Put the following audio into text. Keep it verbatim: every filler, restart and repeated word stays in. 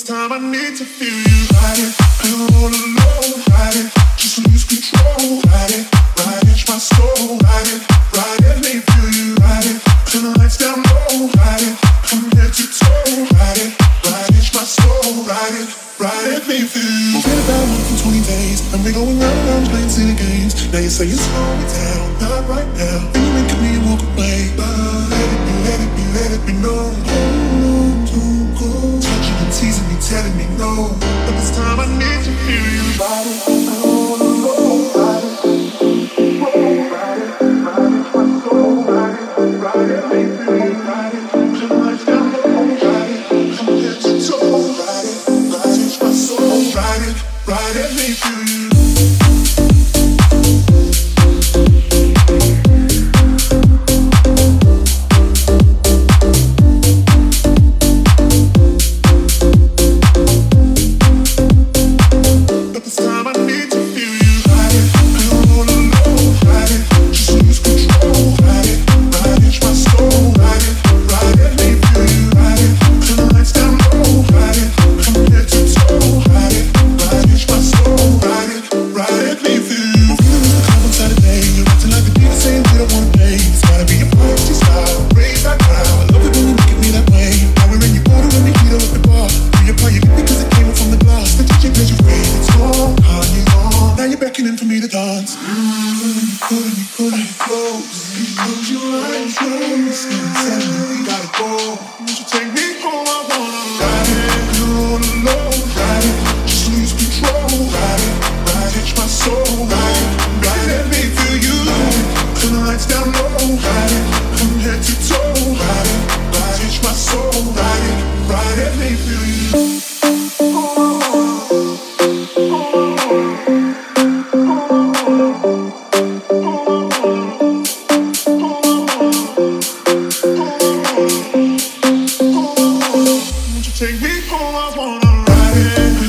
time I need to feel you. Ride it, I don't wanna know. Ride it, just lose control. Ride it, ride it, my soul. Ride it, ride it, let me feel you. Ride it, turn the lights down low. Ride it, from head to toe. Ride it, ride it, my soul. Ride it, ride it, let me feel you. Forget about one for twenty days, and we going round and round playing silly games. Now you say you slow me down, not right now. Then you look at me and walk away. But let it be, let it be, let it be known. Hold on, don't go. Touching and teasing me, telling me no. But this time I need to feel you. Ride it, I don't wanna know. Ride it, roll, ride it, ride it, my soul. Ride it, ride it, let me feel you. Ride it, turn the lights down low. Ride it, from head to toe. Ride it, ride it, my soul. Ride it, ride it, let me feel you. Take me home, I wanna ride it.